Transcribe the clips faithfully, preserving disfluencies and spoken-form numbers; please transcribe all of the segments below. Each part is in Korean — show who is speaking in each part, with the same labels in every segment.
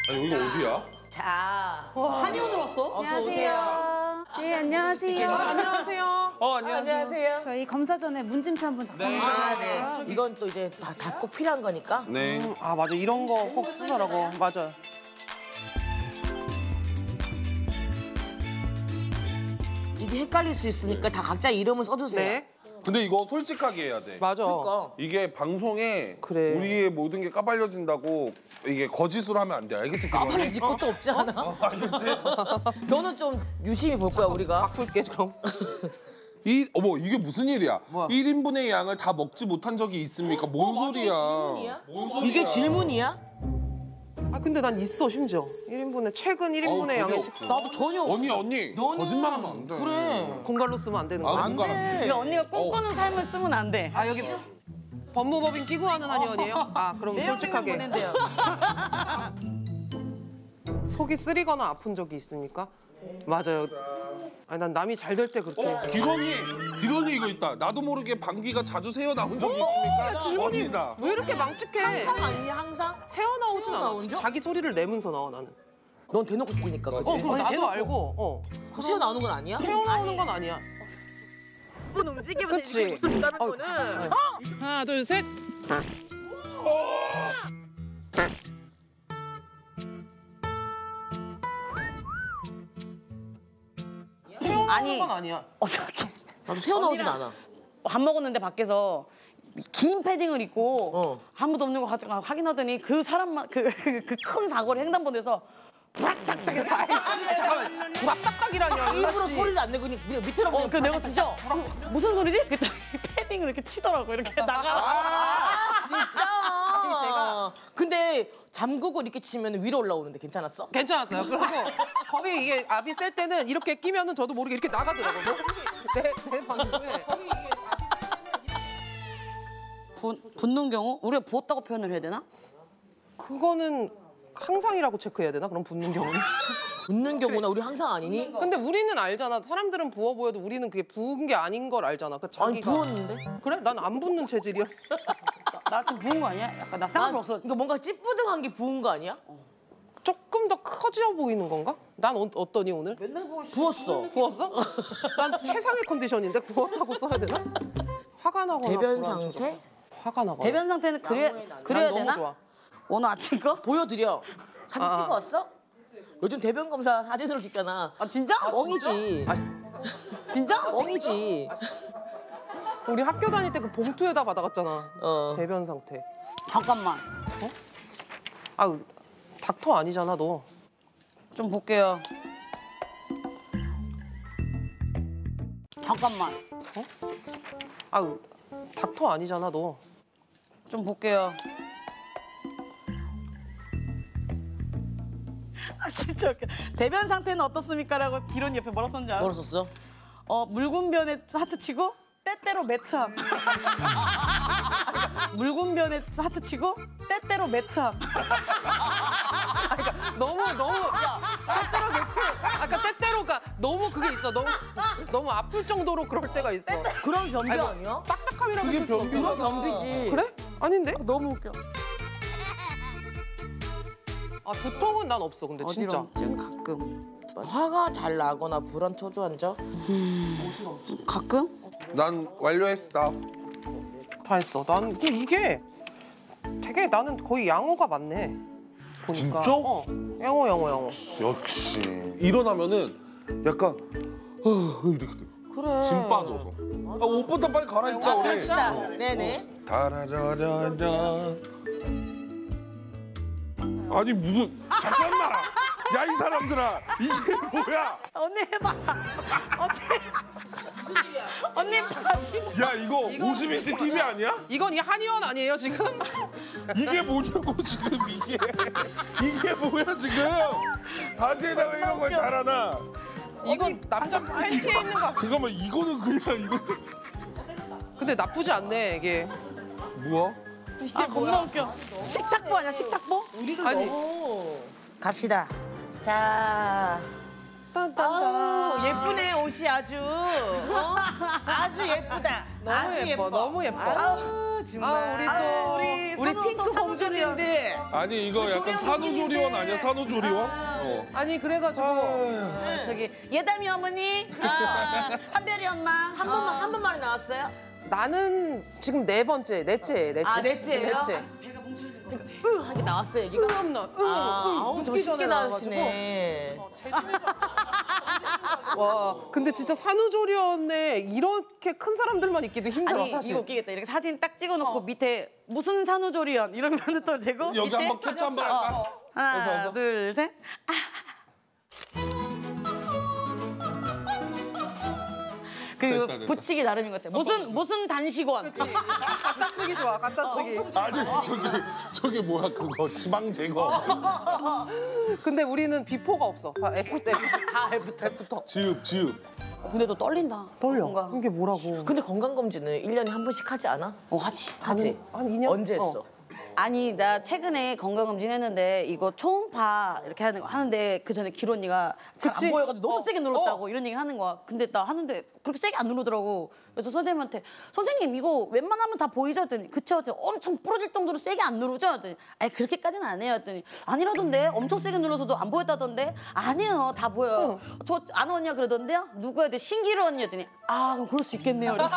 Speaker 1: 아, 여기가 어디야?
Speaker 2: 자,
Speaker 3: 한의원으로 왔어?
Speaker 2: 어서 오세요.
Speaker 4: 네, 안녕하세요.
Speaker 3: 안녕하세요.
Speaker 1: 어, 안녕하세요.
Speaker 2: 안녕하세요.
Speaker 4: 저희 검사 전에 문진표 한번 작성해주세요.
Speaker 2: 아, 네. 이건 또 이제 다, 다 꼭 필요한 거니까.
Speaker 1: 네.
Speaker 3: 음, 아 맞아 이런 거 꼭 쓰더라고. 맞아.
Speaker 2: 이게 헷갈릴 수 있으니까 다 각자 이름을 써주세요.
Speaker 3: 네.
Speaker 1: 근데 이거 솔직하게 해야 돼.
Speaker 3: 맞아.
Speaker 2: 그러니까.
Speaker 1: 이게 방송에
Speaker 3: 그래.
Speaker 1: 우리의 모든 게 까발려진다고 이게 거짓으로 하면 안 돼. 알겠지?
Speaker 2: 까발려질 것도 없지 않아?
Speaker 1: 어, 알겠지?
Speaker 2: 너는 좀 유심히 볼 거야, 우리가.
Speaker 3: 바꿀게 그럼.
Speaker 1: 이 어머 이게 무슨 일이야?
Speaker 3: 뭐야?
Speaker 1: 일 인분의 양을 다 먹지 못한 적이 있습니까? 뭔 소리야? 뭔 소리야?
Speaker 2: 이게 질문이야?
Speaker 3: 아 근데 난 있어 심지어. 일 인분에 최근 일 인분의
Speaker 1: 어우, 전혀
Speaker 3: 양의
Speaker 1: 없어.
Speaker 2: 나도 전혀 없어.
Speaker 1: 언니 언니
Speaker 2: 너는-
Speaker 1: 거짓말하면 안 돼.
Speaker 2: 그래.
Speaker 3: 공갈로 쓰면 안 되는 거야.
Speaker 1: 아,
Speaker 2: 안
Speaker 1: 누가
Speaker 2: 돼.
Speaker 5: 야, 언니가 꿈꾸는 삶을 쓰면 안 돼.
Speaker 3: 아 여기 법무법인 끼고 하는 한의원이에요? 아 그럼 솔직하게.
Speaker 5: 보낸대요.
Speaker 3: 속이 쓰리거나 아픈 적이 있습니까? 맞아요. 아니 난 남이 잘 될 때 그렇게.
Speaker 1: 어, 기ron이 기ron이 이거 있다. 나도 모르게 방귀가 자주 새어 나온 적이 있습니까? 어디다?
Speaker 3: 왜 이렇게 망측해?
Speaker 2: 항상 아니냐, 항상?
Speaker 3: 새어 나오진
Speaker 2: 새어
Speaker 3: 않아.
Speaker 2: 나온 적?
Speaker 3: 자기 소리를 내면서 나와 나는.
Speaker 2: 넌 대놓고 끼니까, 그치?
Speaker 3: 어 그럼 나도
Speaker 5: 대놓고.
Speaker 3: 알고. 어.
Speaker 2: 그거 새어 나오는 건 아니야?
Speaker 3: 새어 나오는 건 아니야.
Speaker 5: 분 움직이면서
Speaker 3: 그치.
Speaker 5: 이렇게 웃음 다는
Speaker 3: 어,
Speaker 5: 거는
Speaker 3: 하나 둘 셋. 새어 나오는
Speaker 5: 아니.
Speaker 3: 건 아니야.
Speaker 5: 어저께
Speaker 2: 나도 새어 나오진
Speaker 5: 언니랑-
Speaker 2: 않아.
Speaker 5: 밥 먹었는데 밖에서 긴 패딩을 입고
Speaker 2: 어.
Speaker 5: 아무도 없는 거 화- 확인하더니 그 사람만 그 그 큰 사고를 횡단보도에서 부락딱딱 이렇게
Speaker 3: 잠깐만. 부락딱딱이라뇨.
Speaker 2: 입으로 소리를 안 내고 그냥 밑으로
Speaker 5: 어,
Speaker 2: 보면
Speaker 5: 그 내가 진짜 무슨 소리지? 그랬더니 패딩을 이렇게 치더라고 이렇게 나가.
Speaker 2: 아, 진짜?
Speaker 3: 제가-
Speaker 2: 근데 잠그고 이렇게 치면 위로 올라오는데 괜찮았어?
Speaker 3: 괜찮았어요. 그리고 겁이 이게 압이 셀 때는 이렇게 끼면은 저도 모르게 이렇게 나가더라고요. 내, 내 방구에.
Speaker 5: 부, 붓는 경우 우리가 부었다고 표현을 해야 되나?
Speaker 3: 그거는 항상이라고 체크해야 되나? 그럼 붓는 경우는?
Speaker 2: 붙는 경우나 우리 항상 아니니?
Speaker 3: 근데 우리는 알잖아. 사람들은 부어 보여도 우리는 그게 부은 게 아닌 걸 알잖아. 그
Speaker 2: 아니,
Speaker 3: 자기가.
Speaker 2: 부었는데?
Speaker 3: 그래? 난 안 붓는 체질이었어.
Speaker 5: 나 지금 부은 거 아니야? 약간 나 쌍꺼풀 없어.
Speaker 2: 이거 뭔가 찌뿌둥한 게 부은 거 아니야?
Speaker 3: 조금 더 커져 보이는 건가? 난 어, 어떠니 오늘?
Speaker 2: 맨날 부었어.
Speaker 3: 부었어? 난 최상의 컨디션인데 부었다고 써야 되나? 화가 나거나
Speaker 2: 대변
Speaker 3: 불안해져.
Speaker 2: 상태?
Speaker 3: 화가 나거나.
Speaker 5: 대변 상태는 그래 그래야
Speaker 3: 난 너무
Speaker 5: 되나?
Speaker 3: 좋아.
Speaker 5: 오늘 아침 거?
Speaker 2: 보여드려. 사진
Speaker 3: 아, 아.
Speaker 2: 찍어 왔어? 요즘 대변 검사 사진으로 찍잖아.
Speaker 5: 아 진짜?
Speaker 2: 멍이지.
Speaker 5: 진짜?
Speaker 2: 멍이지.
Speaker 3: 우리 학교 다닐 때 그 봉투에다 받아갔잖아.
Speaker 2: 어.
Speaker 3: 대변 상태.
Speaker 5: 잠깐만
Speaker 3: 아, 닥터 아니잖아 너.
Speaker 5: 좀 볼게요. 잠깐만
Speaker 3: 아, 닥터 아니잖아 너.
Speaker 5: 좀 볼게요. 아 진짜 웃겨. 대변 상태는 어떻습니까라고 기론이 옆에 뭐라 썼는지 알아?
Speaker 2: 뭐라 썼어?
Speaker 5: 어 물군변에 하트 치고 때때로 매트함. 물군변에 하트 치고 때때로 매트함.
Speaker 3: 너무 너무 야, 때때로 매트. 아까 때때로가 너무 그게 있어. 너무 너무 아플 정도로 그럴 때가 있어.
Speaker 2: 그런 변비
Speaker 3: 아이고,
Speaker 2: 아니야?
Speaker 3: 딱딱함이라고
Speaker 2: 그게
Speaker 3: 쓸수
Speaker 2: 변비가
Speaker 3: 없어.
Speaker 2: 변비지.
Speaker 3: 그래? 아닌데?
Speaker 5: 너무 웃겨.
Speaker 3: 아, 두통은 난 없어. 근데 진짜.
Speaker 5: 어지럼 지금 가끔.
Speaker 2: 화가 잘 나거나 불안 초조한 적?
Speaker 5: 가끔?
Speaker 1: 난 완료했어.
Speaker 3: 다 했어. 난 이게, 이게 되게 나는 거의 양호가 많네. 보니까.
Speaker 1: 진짜?
Speaker 3: 어. 양호 양호 양호.
Speaker 1: 역시 일어나면은 약간 어, 이렇게 돼.
Speaker 2: 그래.
Speaker 1: 짐 빠져서. 아, 옷부터 빨리 갈아입자 우리.
Speaker 2: 갑시다. 네네.
Speaker 1: 다라라라라. 아니 무슨 잠깐만. 야 이 사람들아 이게 뭐야?
Speaker 5: 언니 해봐. 언니. 언니 바지.
Speaker 1: 야 이거 오십 인치 티비 아니야?
Speaker 3: 이건 이 한의원 아니에요 지금?
Speaker 1: 이게 뭐냐고 지금 이게 이게 뭐야 지금? 바지에다가 이런 걸 달아놔.
Speaker 3: 이건 남자 팬티에 있는 거.
Speaker 1: 잠깐만 이거는 그냥 이거
Speaker 3: 근데 나쁘지 않네 이게.
Speaker 1: 뭐야?
Speaker 5: 아 겁나 웃겨. 식탁보 아니야 식탁보?
Speaker 2: 우리를
Speaker 3: 아니.
Speaker 2: 너무. 갑시다. 자.
Speaker 3: 딴딴딴.
Speaker 2: 예쁘네 옷이 아주. 어? 아주 예쁘다.
Speaker 3: 너무
Speaker 2: 아주
Speaker 3: 예뻐, 너무 예뻐.
Speaker 2: 아우
Speaker 5: 정말.
Speaker 3: 아, 우리 또
Speaker 5: 아유,
Speaker 3: 우리
Speaker 2: 우리
Speaker 5: 산후-
Speaker 2: 핑크
Speaker 5: 산후조리원.
Speaker 2: 공주인데
Speaker 1: 아니 이거 약간 산후조리원 아니야 산후조리원? 어.
Speaker 3: 아니 그래가지고
Speaker 5: 저기 예담이 어머니, 아, 한별이 엄마.
Speaker 2: 한 번만 한 번만에 나왔어요?
Speaker 3: 나는 지금 네 번째, 넷째, 넷째.
Speaker 2: 아, 넷째예요?
Speaker 3: 넷째.
Speaker 2: 으 하게 나왔어요 여기가.
Speaker 3: 응, 없나? 응,
Speaker 2: 아,
Speaker 3: 응.
Speaker 2: 아우, 더
Speaker 3: 눕기 전에
Speaker 2: 쉽게
Speaker 3: 나와가지고.
Speaker 2: 나으시네.
Speaker 3: 와, 근데 진짜 산후조리원에 이렇게 큰 사람들만 있기도 힘들어
Speaker 5: 아니
Speaker 3: 사실.
Speaker 5: 이거 웃기겠다. 이렇게 사진 딱 찍어놓고 밑에 무슨 산후조리원 이러면 또 되고
Speaker 1: 여기
Speaker 5: 밑에
Speaker 1: 한번 캡처 한번 할까?
Speaker 5: 하나 둘 셋. 그리고
Speaker 1: 됐다, 됐다.
Speaker 5: 붙이기 나름인 것 같아. 무슨 무슨 단식원.
Speaker 3: 갖다 쓰기 좋아, 갖다 쓰기.
Speaker 1: 아니 저기 저기 뭐야 그거 지방 제거.
Speaker 3: 근데 우리는 비포가 없어. 다 F, F.
Speaker 2: 다 애프터.
Speaker 3: F부터.
Speaker 1: 지읍 지읍.
Speaker 5: 근데 너 떨린다.
Speaker 3: 떨려.
Speaker 5: 뭔가.
Speaker 3: 이게 뭐라고.
Speaker 2: 근데 건강검진은 일 년에 한 번씩 하지 않아?
Speaker 5: 어 하지.
Speaker 2: 하지?
Speaker 3: 한 이 년?
Speaker 2: 언제 했어?
Speaker 3: 어.
Speaker 5: 아니 나 최근에 건강검진 했는데 이거 초음파 이렇게 하는 거 하는데 그 전에 길 언니가 잘
Speaker 3: 그치?
Speaker 5: 안 보여가지고 너무
Speaker 3: 어,
Speaker 5: 세게 눌렀다고 이런 얘기 하는 거야. 근데 나 하는데 그렇게 세게 안 누르더라고. 그래서 선생님한테 선생님 이거 웬만하면 다 보이죠? 했더니 그쵸? 했더니 엄청 부러질 정도로 세게 안 누르죠? 했더니 아니 그렇게까지는 안 해요. 했더니 아니라던데 엄청 세게 눌러서도 안 보였다던데 아니에요 다 보여요. 저 아는 언니가 그러던데요? 누구야? 했더니 신기루 언니 했더니 아 그럼 그럴 수 있겠네요. 그래서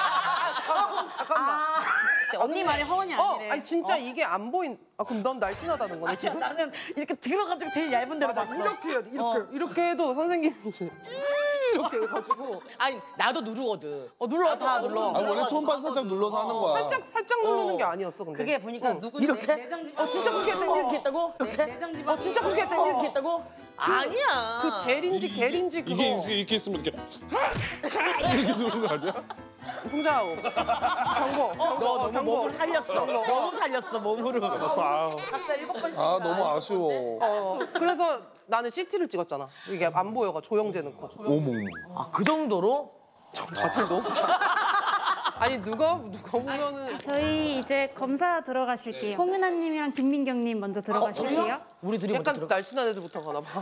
Speaker 3: 잠깐만.
Speaker 5: 아, 언니 말이 허언이
Speaker 3: 어,
Speaker 5: 아니래.
Speaker 3: 아니 진짜 이게 안 보인. 아 그럼 넌 날씬하다는 거네 지금?
Speaker 5: 나는 이렇게 들어가지고 제일 얇은 데로
Speaker 3: 맞아,
Speaker 5: 봤어.
Speaker 3: 이렇게 해야 돼. 이렇게 이렇게 해도 선생님이 이렇게 해가지고
Speaker 2: 아니 나도 누르거든.
Speaker 5: 어 눌러 다 눌러.
Speaker 1: 아 원래 초음파 살짝 눌러서 하는 거야.
Speaker 3: 살짝 살짝 누르는 게 아니었어 근데.
Speaker 5: 그게 보니까 누구
Speaker 2: 이렇게?
Speaker 5: 내장 집.
Speaker 3: 어 진짜 그렇게 했더니
Speaker 2: 이렇게 했다고? 이렇게?
Speaker 5: 내장 집.
Speaker 3: 어 진짜 그렇게 했더니
Speaker 2: 이렇게 했다고? 아니야.
Speaker 3: 그 젤인지 겔인지 그거.
Speaker 1: 이게 이렇게, 이렇게 있으면 이렇게 이렇게 누르는 거 아니야?
Speaker 3: 풍자하고 경고 경고
Speaker 2: 너 너무
Speaker 3: 경고.
Speaker 2: 몸을 살렸어. 너무 살렸어 몸으로.
Speaker 1: 알았어. 아,
Speaker 5: 각자 일곱 번씩.
Speaker 1: 아 너무 아쉬워.
Speaker 3: 어 그래서 나는 씨티를 찍었잖아. 이게 안 보여가 조영재 넣고.
Speaker 1: 어머.
Speaker 2: 아 그 정도로?
Speaker 3: 다들 너무. 아니 누가 누가 보면은
Speaker 4: 저희 이제 검사 들어가실게요. 홍윤아님이랑 김민경님 먼저 들어가실게요.
Speaker 2: 우리 둘이 먼저
Speaker 3: 약간
Speaker 2: 들어가.
Speaker 3: 날씬한 애들부터 가나 봐.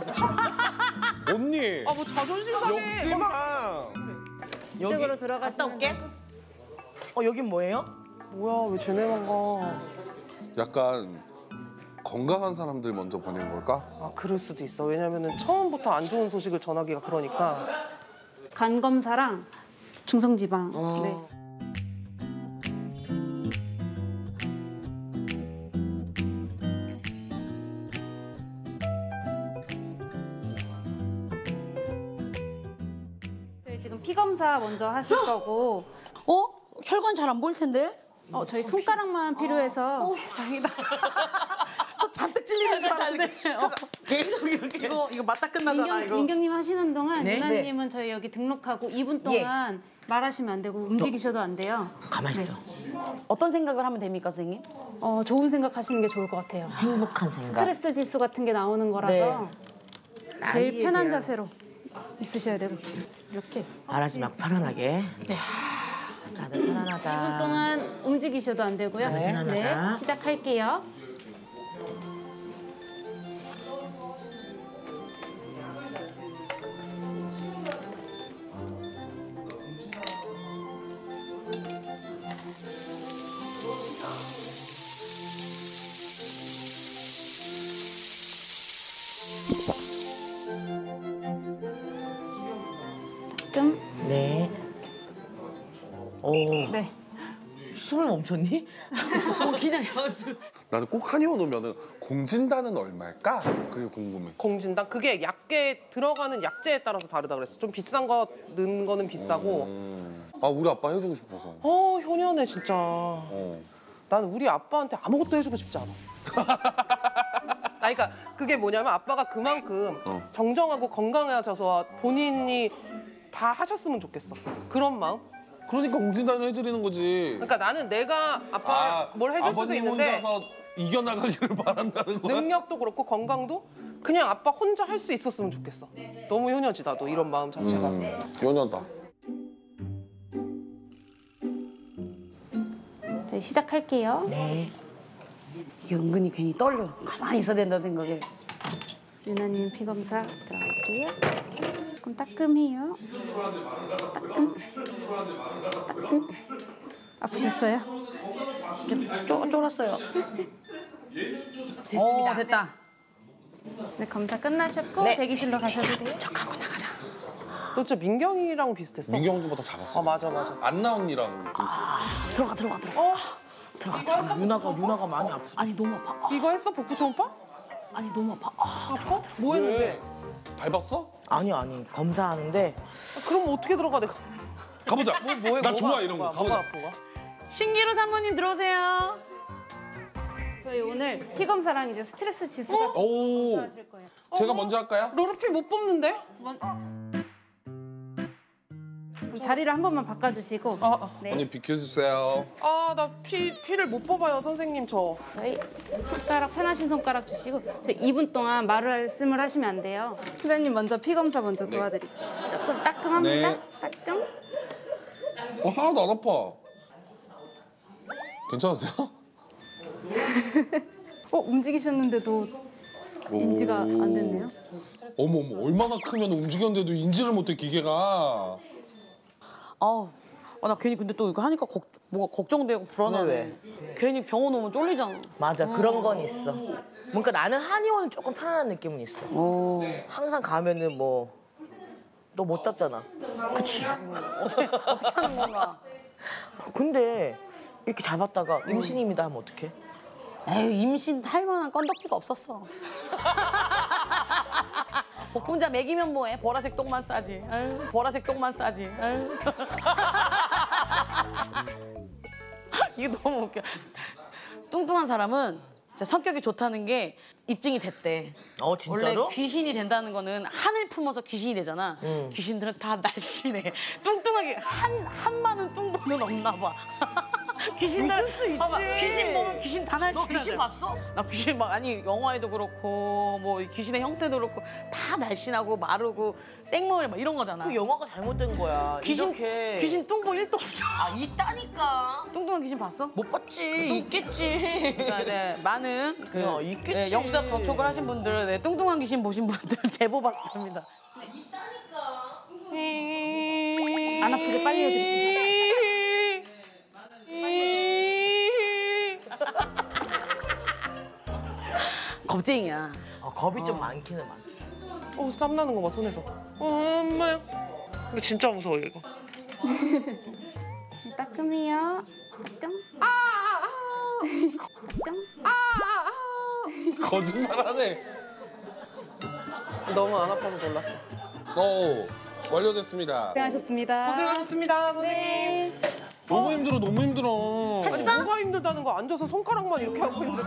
Speaker 1: 언니.
Speaker 3: 아 뭐 자존심 상해.
Speaker 1: 역지 마.
Speaker 4: 이쪽으로
Speaker 2: 갔다
Speaker 4: 들어가시면
Speaker 2: 올게. 어 여긴 뭐예요?
Speaker 3: 뭐야 왜 쟤네만 가?
Speaker 1: 약간 건강한 사람들 먼저 보낸 걸까?
Speaker 3: 아 그럴 수도 있어. 왜냐면은 처음부터 안 좋은 소식을 전하기가 그러니까.
Speaker 4: 간 검사랑 중성지방. 네. 저희 지금 피 검사 먼저 하실 거고,
Speaker 5: 어? 혈관 잘 안 보일 텐데.
Speaker 4: 어, 저희 손가락만 필요해서
Speaker 5: 어휴 다행이다. 또 잔뜩 찔리는 줄 알았네. 어.
Speaker 2: 계속 이렇게.
Speaker 5: 이거 이거 맞다 끝나잖아
Speaker 4: 민경,
Speaker 5: 이거.
Speaker 4: 민경님 하시는 동안
Speaker 2: 네?
Speaker 4: 유나님은 저희 여기 등록하고 이 분 동안 말하시면 안 되고 움직이셔도 안 돼요.
Speaker 2: 가만 있어.
Speaker 5: 어떤 생각을 하면 됩니까 선생님?
Speaker 4: 어, 좋은 생각 하시는 게 좋을 것 같아요.
Speaker 2: 행복한 생각.
Speaker 4: 스트레스 지수 같은 게 나오는 거라서 제일 편한 자세로 있으셔야 되고 이렇게
Speaker 2: 말하지 마 편안하게. 자, 다들
Speaker 4: 이 분
Speaker 2: 편안하다.
Speaker 4: 동안 움직이셔도 안 되고요.
Speaker 2: 네, 편안하다.
Speaker 4: 네, 시작할게요. 따끔.
Speaker 2: 네. 오.
Speaker 4: 네.
Speaker 2: 숨을 멈췄니?
Speaker 5: 어, 기장했어.
Speaker 1: 나는 꼭 한의원 오면은 공진단은 얼마일까? 그게 궁금해.
Speaker 3: 공진단 그게 약계 들어가는 약재에 따라서 다르다 그랬어. 좀 비싼 거 넣은 거는 비싸고.
Speaker 1: 음. 아 우리 아빠 해주고 싶어서.
Speaker 3: 어 효녀네 진짜.
Speaker 1: 어.
Speaker 3: 나는 우리 아빠한테 아무것도 해주고 싶지 않아. 아, 그러니까 그게 뭐냐면 아빠가 그만큼
Speaker 1: 어.
Speaker 3: 정정하고 건강하셔서 본인이 다 하셨으면 좋겠어. 그런 마음.
Speaker 1: 그러니까 공진단을 해드리는 거지.
Speaker 3: 그러니까 나는 내가 아빠 뭘 해줄 수도
Speaker 1: 아버님
Speaker 3: 있는데
Speaker 1: 혼자서 이겨나가기를 바란다는 거야?
Speaker 3: 능력도 그렇고 건강도 그냥 아빠 혼자 할 수 있었으면 좋겠어. 너무 효녀지 나도 이런 마음 자체가.
Speaker 1: 음, 연연다.
Speaker 4: 저희 시작할게요.
Speaker 2: 네.
Speaker 5: 이게 은근히 괜히 떨려. 가만히 있어야 된다 생각에.
Speaker 4: 유나님 피 검사 들어갈게요. 조금 따끔해요. 따끔. 따끔. 아프셨어요?
Speaker 5: 이렇게 쪼, 쫄았어요.
Speaker 2: 됐습니다.
Speaker 5: 오, 됐다.
Speaker 4: 네, 검사 끝나셨고
Speaker 5: 네.
Speaker 4: 대기실로 가셔도 돼요.
Speaker 5: 척하고 나가자.
Speaker 3: 너 진짜 민경이랑 비슷했어.
Speaker 1: 민경보다 작았어.
Speaker 3: 아 맞아 맞아.
Speaker 1: 안나언니랑 좀
Speaker 5: 들어가 들어가 들어가.
Speaker 3: 어?
Speaker 5: 들어가 들어가.
Speaker 2: 유나가 유나가 많이 아프.
Speaker 5: 아니 너무 아파. 아,
Speaker 3: 이거 했어 복부 초음파?
Speaker 5: 아니 너무 아파. 아,
Speaker 3: 아파? 뭐 했는데?
Speaker 1: 밟았어?
Speaker 2: 아니 아니 검사하는데
Speaker 3: 그럼 어떻게 들어가 내가?
Speaker 1: 가보자.
Speaker 3: 뭐해?
Speaker 1: 나
Speaker 3: 뭐가
Speaker 1: 좋아
Speaker 3: 아픈
Speaker 1: 이런 거.
Speaker 3: 거야? 뭐가
Speaker 1: 가보자.
Speaker 3: 아픈 거야?
Speaker 5: 신기루 사모님 들어오세요.
Speaker 4: 저희 오늘 피 검사랑 이제 스트레스 지수가
Speaker 1: 오.
Speaker 4: 검사하실 거예요.
Speaker 1: 제가 먼저 할까요?
Speaker 3: 로르피 못 뽑는데?
Speaker 4: 그럼 자리를 한 번만 바꿔주시고.
Speaker 3: 아, 아.
Speaker 4: 네.
Speaker 1: 언니 비켜주세요.
Speaker 3: 아, 나 피, 피를 못 뽑아요, 선생님, 저.
Speaker 4: 저희 손가락 편하신 손가락 주시고 저 이 분 동안 말씀을 하시면 안 돼요. 선생님 먼저 피 검사 먼저 도와드릴게요. 조금 따끔합니다.
Speaker 1: 네.
Speaker 4: 따끔.
Speaker 1: 어, 하나도 안 아파. 괜찮으세요?
Speaker 4: 어 움직이셨는데도 인지가 안 됐네요.
Speaker 1: 어머 어머 얼마나 크면 움직였는데도 인지를 못해 기계가.
Speaker 5: 어, 아, 나 괜히 근데 또 이거 하니까 걱, 뭔가 걱정되고 불안하네. 괜히 병원 오면 쫄리잖아.
Speaker 2: 맞아 그런 건 있어. 뭔가 나는 한의원은 조금 편안한 느낌은 있어.
Speaker 5: 오.
Speaker 2: 항상 가면은 뭐 너 못 잤잖아.
Speaker 5: 그치. 어떻게, 어떻게 하는 건가.
Speaker 2: 근데 이렇게 잡았다가 임신입니다 하면 어떡해?
Speaker 5: 에이, 임신 할 만한 건덕지가 없었어. 복분자 먹이면 뭐해? 보라색 똥만 싸지. 에이, 보라색 똥만 싸지. 에이. 이게 너무 웃겨. 뚱뚱한 사람은 진짜 성격이 좋다는 게 입증이 됐대.
Speaker 2: 어 진짜로?
Speaker 5: 원래 귀신이 된다는 거는 한을 품어서 귀신이 되잖아. 귀신들은 다 날씬해. 뚱뚱하게 한 한만은 뚱보는 없나 봐. 귀신들
Speaker 2: 있을 수 있지.
Speaker 5: 봐봐, 귀신 보면 귀신 다 날씬해.
Speaker 2: 너 귀신 봤어?
Speaker 5: 나 귀신 막 아니 영화에도 그렇고 뭐 귀신의 형태도 그렇고 다 날씬하고 마르고 생머리 막 이런 거잖아.
Speaker 2: 그 영화가 잘못된 거야.
Speaker 5: 귀신
Speaker 2: 이렇게.
Speaker 5: 귀신 뚱보 일도 없어.
Speaker 2: 아 있다니까.
Speaker 5: 뚱뚱한 귀신 봤어?
Speaker 2: 못 봤지. 있겠지.
Speaker 5: 네, 네, 많은 그
Speaker 2: 야, 있겠지.
Speaker 5: 네, 영접 접촉을 하신 분들, 네, 뚱뚱한 귀신 보신 분들 제보 받습니다.
Speaker 4: 안 아프게 빨리 해드릴게요.
Speaker 5: 겁쟁이야.
Speaker 2: 어, 겁이 좀 많기는 많.
Speaker 3: 어, 땀 나는 거 봐, 손에서. 어, 엄마야. 이거 진짜 무서워, 이거.
Speaker 4: 따끔해요. 따끔. 따끔.
Speaker 1: 거짓말하네.
Speaker 3: 너무 안 아파서 놀랐어.
Speaker 1: 어 완료됐습니다.
Speaker 4: 고생하셨습니다.
Speaker 3: 고생하셨습니다, 선생님.
Speaker 1: 너무 힘들어 너무 힘들어.
Speaker 3: 아니, 뭐가 힘들다는 거 앉아서 손가락만 이렇게 하고 있는데.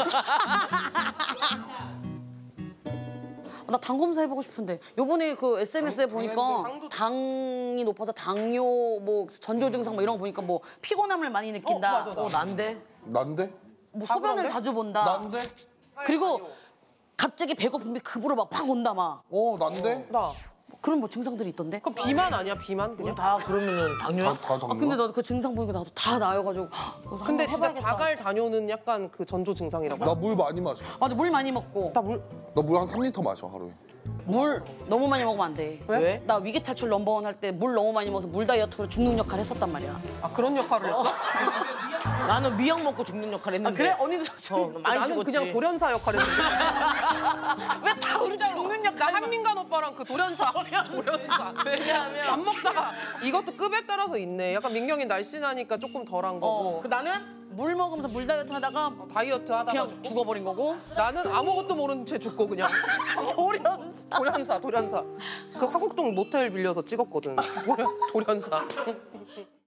Speaker 5: 나 당 검사 해보고 싶은데 요번에 그 에스엔에스에 보니까
Speaker 3: 당도-
Speaker 5: 당이 높아서 당뇨 뭐 전조 증상 뭐 이런 거 보니까 뭐 피곤함을 많이 느낀다.
Speaker 3: 어, 맞아, 나.
Speaker 2: 어 난데.
Speaker 1: 난데?
Speaker 5: 뭐
Speaker 3: 다
Speaker 5: 소변을
Speaker 3: 그런데?
Speaker 5: 자주 본다.
Speaker 1: 난데?
Speaker 5: 그리고 갑자기 배고픔이 급으로 막 팍 온다 막.
Speaker 1: 어 난데?
Speaker 3: 나.
Speaker 5: 그런 뭐 증상들이 있던데.
Speaker 3: 그럼 비만 아니야, 비만 그냥?
Speaker 2: 다 그러면은 당뇨야?
Speaker 1: 다, 다
Speaker 5: 아, 근데 나 그 증상 보니까 나도 다 나여가지고. 그래서
Speaker 3: 근데
Speaker 5: 한번
Speaker 3: 진짜
Speaker 5: 해봐야겠다.
Speaker 3: 바갈 다녀는 약간 그 전조 증상이라고.
Speaker 1: 나 물 많이 마셔.
Speaker 5: 맞아, 물 많이 먹고.
Speaker 3: 나 물.
Speaker 1: 나 물 한 삼 리터 마셔 하루에.
Speaker 5: 물 너무 많이 먹으면 안 돼.
Speaker 2: 왜?
Speaker 5: 나 위기 탈출 넘버원 할 때 물 너무 많이 먹어서 물 다이어트로 죽는 역할 했었단 말이야.
Speaker 3: 아, 그런 역할을 했어?
Speaker 2: 나는 미역 먹고 죽는 역할
Speaker 5: 아,
Speaker 2: 했는데.
Speaker 5: 그래? 언니도
Speaker 2: 어, 많이
Speaker 3: 나는
Speaker 2: 죽었지.
Speaker 3: 그냥 돌연사 역할을 했는데.
Speaker 5: 왜 다 우리 죽는 역할?
Speaker 3: 나 한민간 오빠랑 그 돌연사. 돌연사.
Speaker 2: 왜냐하면
Speaker 3: 밥 먹다가 이것도 급에 따라서 있네. 약간 민경이 날씬하니까 조금 덜한 거고.
Speaker 5: 어, 그 나는 물 먹으면서 물 다이어트 하다가
Speaker 3: 다이어트 하다가
Speaker 5: 그냥
Speaker 3: 죽고.
Speaker 5: 죽어버린 거고.
Speaker 3: 나는 아무것도 모르는 채 죽고 그냥.
Speaker 5: 돌연사.
Speaker 3: 돌연사, 돌연사. 그 화곡동 모텔 빌려서 찍었거든. 돌연, 돌연사.